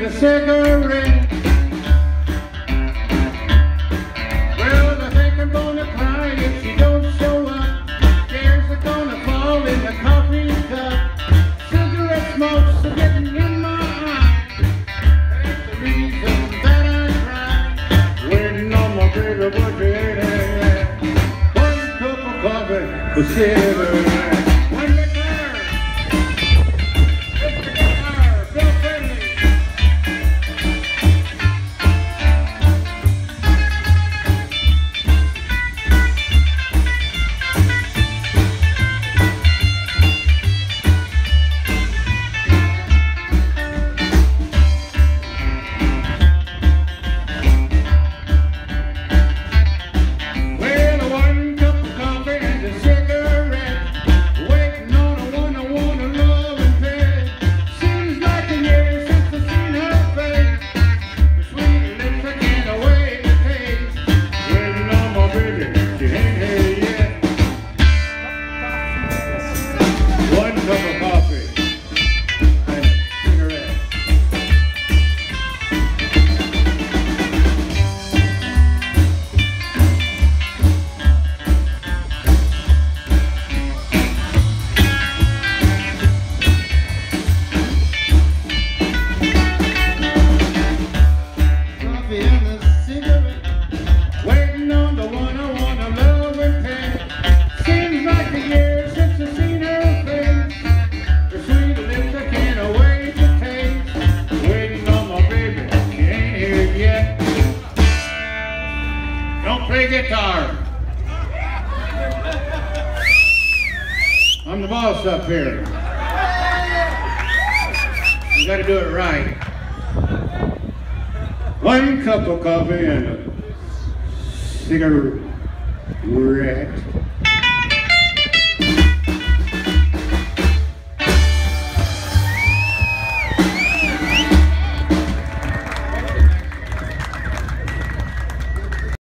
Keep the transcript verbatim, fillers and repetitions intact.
a cigarette. Well, I think I'm gonna cry if she don't show up. Tears are gonna fall in the coffee cup. Cigarette smoke's are getting in my eye. That's the reason that I cry. Waiting on my baby, but she ain't had one cup of coffee, a cigarette. Guitar. I'm the boss up here. You gotta do it right. One cup of coffee and a cigarette.